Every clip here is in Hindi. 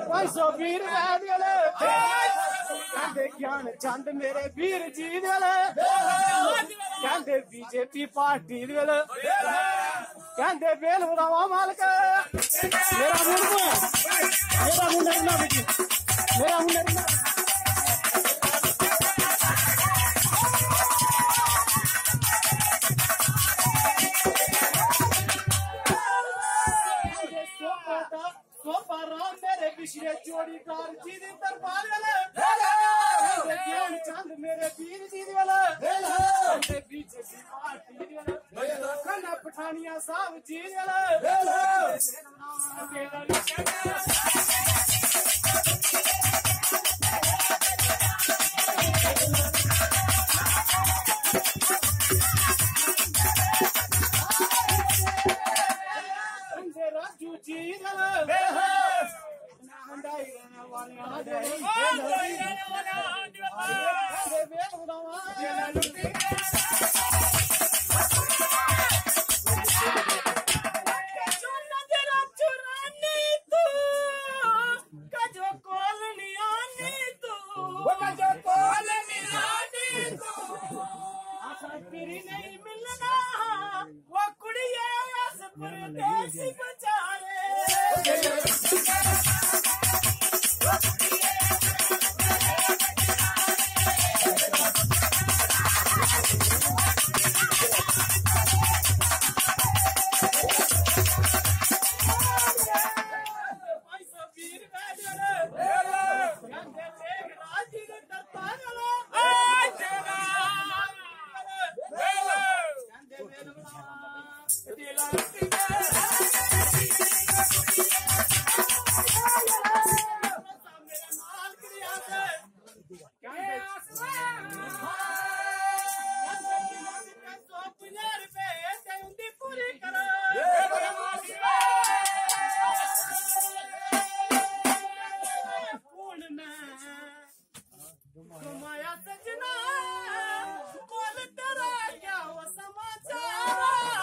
500 वीर वेले कहते ज्ञान चंद मेरे वीर जी वेले कहते बीजेपी पार्टी वेले कहते बेल बुलावा मालक मेरा मुंडा ना बेटी मेरा मुंडा ना पिछले चोरीदार जी दी दरबार वाले ज्ञान चंद मेरे वीर जी वाले बीजेपी पार्टी वाले कन्ना पठानिया साहब जी वाले राजू जी वाले नहीं मिलना वो कुड़िया परदेसी बेचारे माया सजना बोल तेरा क्या वो समाचार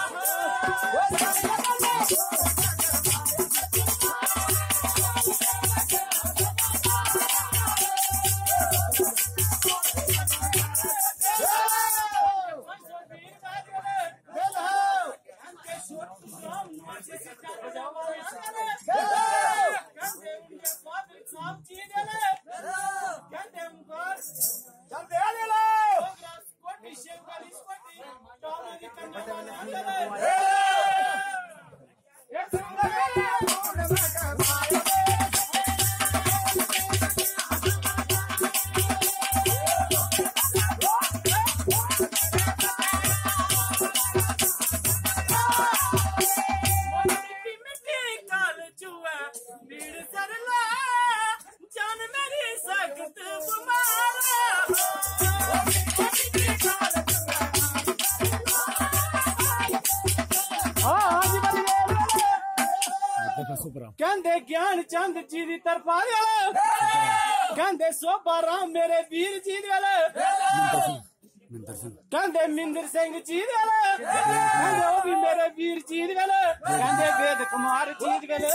कहते ज्ञान चंद जी दी तरफा कहते सोभा राम मेरे वीर जी कहते मिंदर सिंह जी कहते वो भी मेरे वीर जी कहते वेद कुमार जी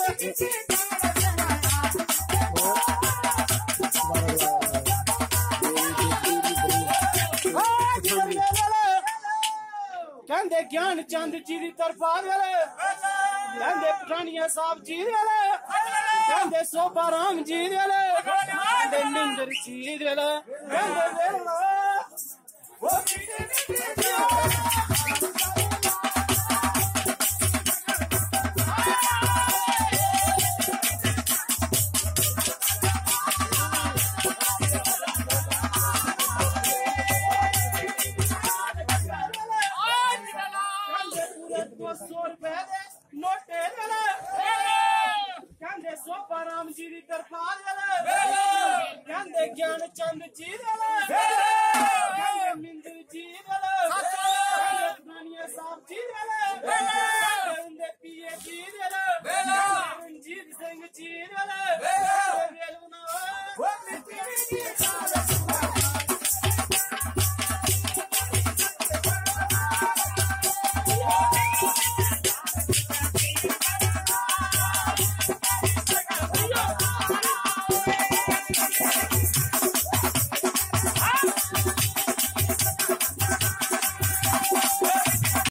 कहते ज्ञान चंद जी दी तरफा कहते पठानिया साहब जी कहते सोभा राम जी कहते मिंदर जी राम जी दी दरबार कहते ज्ञान चंद जी कहते मिंदर जी पठानिया साहब जी कहते पिए जी रंजीत सिंह जी